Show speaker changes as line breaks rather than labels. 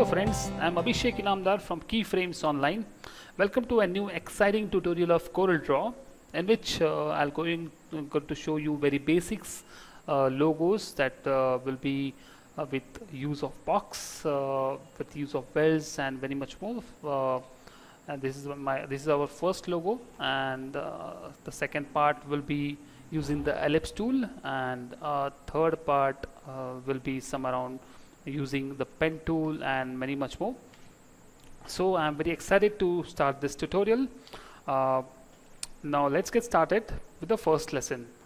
Hello friends, I am Abhishek Inamdar from Keyframes Online. Welcome to a new exciting tutorial of Corel Draw, in which I'll going to show you very basics logos that will be with use of box, with use of welds and very much more. And this is our first logo, and the second part will be using the ellipse tool, and third part will be some around using the pen tool and many much more. So I'm very excited to start this tutorial. Now let's get started with the first lesson.